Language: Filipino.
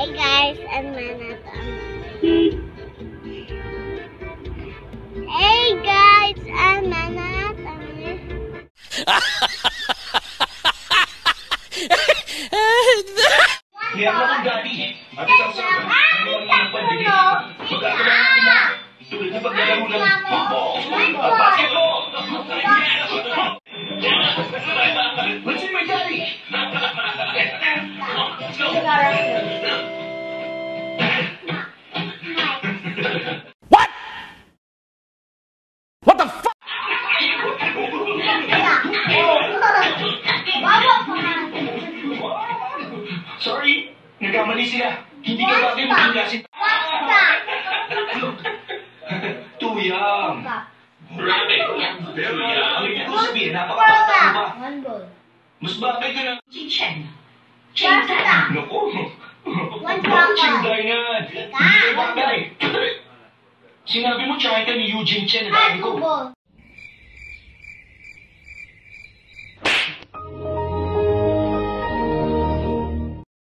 Hey guys, I'm Manatang. Hey guys, I'm Manatang. Kaya mo kong gabi. At isang sabi, ano ang pandigay? Magkakaroon natin na tuloy na paglalaro ng football at basketball. What's in my daddy? What? What the fuck? Sorry, nagkamali sila. Hindi ka bagay mo kinyasin. Too young. Pero ang ibig ko sabihin, napakabata mo ba? Mas bagay ka na. Chen. Naku. Bakit Chinday yan? Hindi ka bagay. Sinabi mo, tsaka ka ni Eugene Chen. Sabi ko.